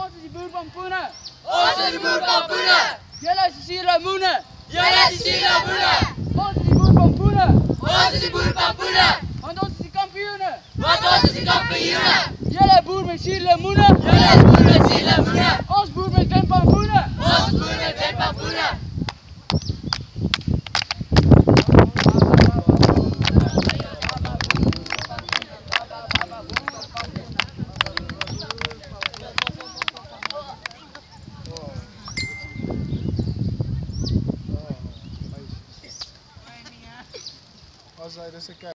Ons is die boer van Poene. Ons is die boer van Poene. Julle is die suurlemoene. Julle is die suurlemoene. Ons is die boer van Poene. Ons is die boer van Poene. Want ons is die kampioene. Want ons is die kampioene. Julle boer met suurlemoene. Julle boer met suurlemoene. Ons boer met windpampoene. Ons boer met windpampoene. As hy dis 'n